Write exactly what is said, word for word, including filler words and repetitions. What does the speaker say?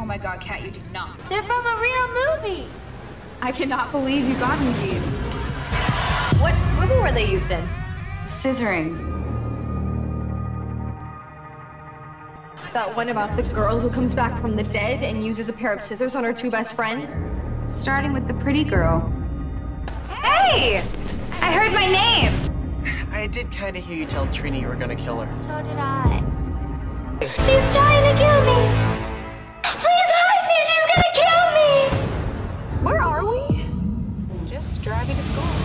Oh my god, Kat, you did not. They're from a real movie. I cannot believe you got me these. What movie were they used in? Scissoring. That one about the girl who comes back from the dead and uses a pair of scissors on her two best friends? Starting with the pretty girl. Hey! I heard my name! I did kind of hear you tell Trini you were gonna kill her. So did I. She's trying to kill me! Please hide me! She's gonna kill me! Where are we? Just driving to school.